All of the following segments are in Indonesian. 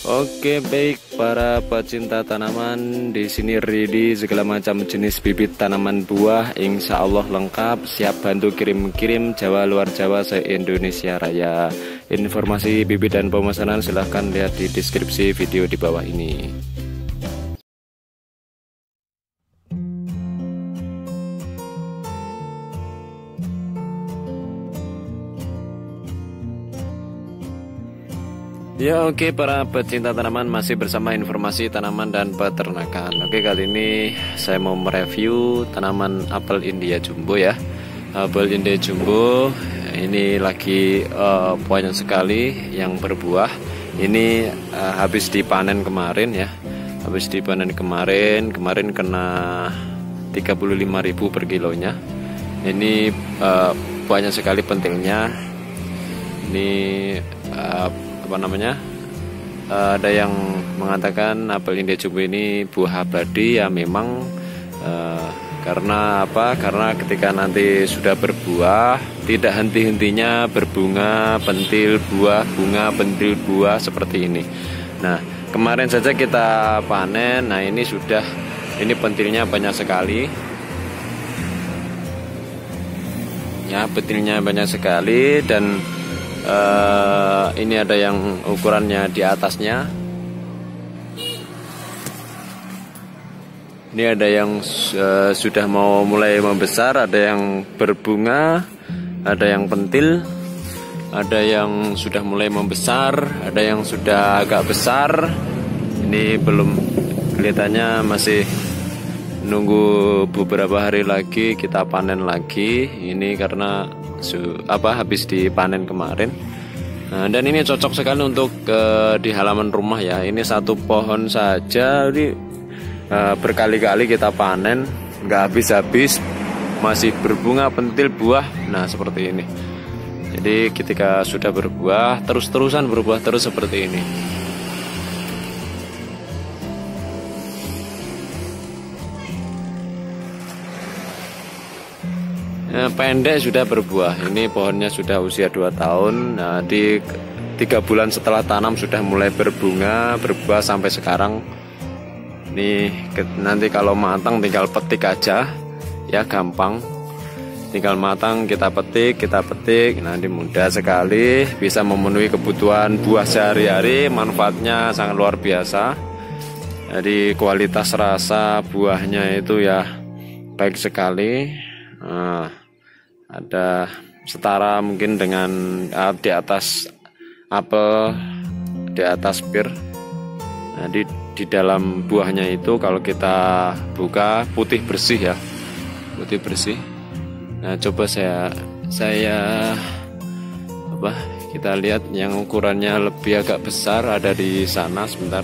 Oke, baik para pecinta tanaman, di sini ready segala macam jenis bibit tanaman buah, insya Allah lengkap, siap bantu kirim-kirim Jawa luar Jawa se-Indonesia Raya. Informasi bibit dan pemesanan silahkan lihat di deskripsi video di bawah ini. Ya oke, para pecinta tanaman, masih bersama informasi tanaman dan peternakan. Oke, kali ini saya mau mereview tanaman apel India jumbo ya. Apel India jumbo ini lagi banyak sekali yang berbuah. Ini habis dipanen kemarin ya. Habis dipanen kemarin kena 35.000 per kilonya. Ini banyak sekali pentilnya. Ini apa namanya, ada yang mengatakan apel India jumbo ini buah abadi ya. Memang karena apa? Karena ketika nanti sudah berbuah tidak henti-hentinya berbunga, pentil buah, bunga, pentil buah seperti ini. Nah, kemarin saja kita panen. Nah, ini sudah, ini pentilnya banyak sekali ya, pentilnya banyak sekali. Dan ini ada yang ukurannya di atasnya. Ini ada yang sudah mau mulai membesar, ada yang berbunga, ada yang pentil, ada yang sudah mulai membesar, ada yang sudah agak besar. Ini belum, kelihatannya masih nunggu beberapa hari lagi kita panen lagi. Ini karena habis dipanen kemarin. Nah, dan ini cocok sekali untuk di halaman rumah ya. Ini satu pohon saja ini berkali-kali kita panen, nggak habis-habis, masih berbunga, pentil, buah. Nah, seperti ini. Jadi ketika sudah berbuah, terus-terusan berbuah terus seperti ini. Pendek sudah berbuah. Ini pohonnya sudah usia 2 tahun. Nah, di 3 bulan setelah tanam sudah mulai berbunga, berbuah sampai sekarang. Nih, nanti kalau matang tinggal petik aja ya, gampang. Tinggal matang kita petik. Nanti mudah sekali, bisa memenuhi kebutuhan buah sehari-hari. Manfaatnya sangat luar biasa. Jadi kualitas rasa buahnya itu ya baik sekali. Nah, ada setara mungkin dengan di atas apel, di atas pir. Nah, di dalam buahnya itu kalau kita buka putih bersih ya, putih bersih. Nah, coba kita lihat yang ukurannya lebih agak besar, ada di sana sebentar.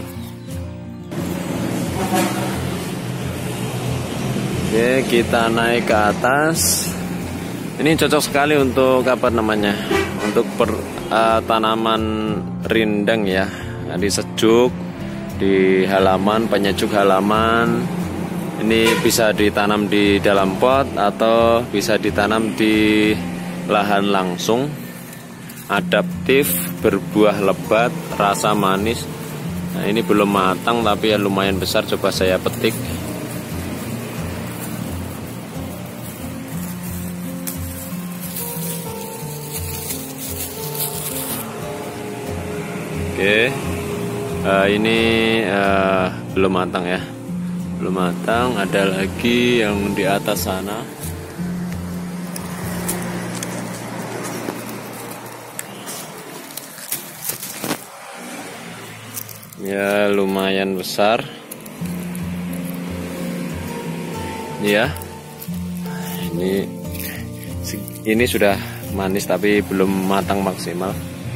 Oke, kita naik ke atas. Ini cocok sekali untuk apa namanya? Untuk tanaman rindang ya. Di sejuk, di halaman, penyejuk halaman. Ini bisa ditanam di dalam pot atau bisa ditanam di lahan langsung. Adaptif, berbuah lebat, rasa manis. Nah, ini belum matang tapi ya lumayan besar. Coba saya petik. Oke, ini belum matang ya, belum matang. Ada lagi yang di atas sana. Ya, lumayan besar. Ya, ini sudah manis tapi belum matang maksimal.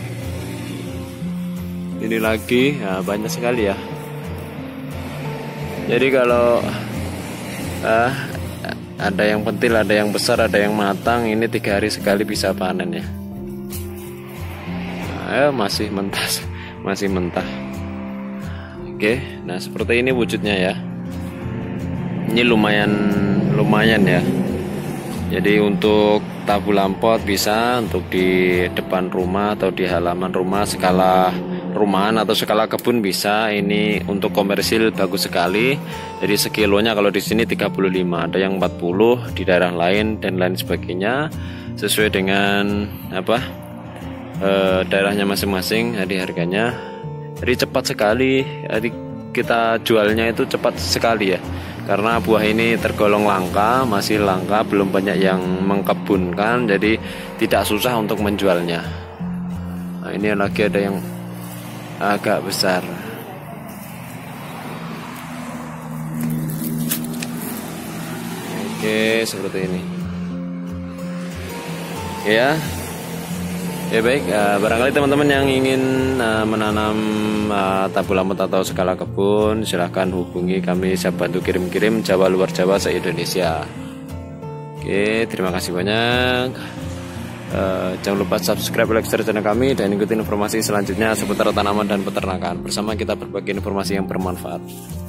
Ini lagi ya, banyak sekali ya. Jadi kalau ada yang pentil, ada yang besar, ada yang matang. Ini 3 hari sekali bisa panen ya. Nah, masih mentah, masih mentah. Oke, nah seperti ini wujudnya ya. Ini lumayan ya. Jadi untuk tabu lampot bisa untuk di depan rumah atau di halaman rumah, skala rumahan atau skala kebun bisa. Ini untuk komersil bagus sekali. Jadi sekilonya kalau di sini 35, ada yang 40 di daerah lain dan lain sebagainya, sesuai dengan daerahnya masing-masing. Jadi harganya jadi cepat sekali. Jadi kita jualnya itu cepat sekali ya, karena buah ini tergolong langka, masih langka, belum banyak yang mengkebunkan, jadi tidak susah untuk menjualnya. Nah, ini lagi ada yang agak besar. Oke, seperti ini ya. Ya baik, barangkali teman-teman yang ingin menanam tabu lampot atau skala kebun, silahkan hubungi kami, saya bantu kirim-kirim Jawa luar Jawa se-Indonesia. Oke, terima kasih banyak. Jangan lupa subscribe, like, share channel kami, dan ikuti informasi selanjutnya seputar tanaman dan peternakan. Bersama kita berbagi informasi yang bermanfaat.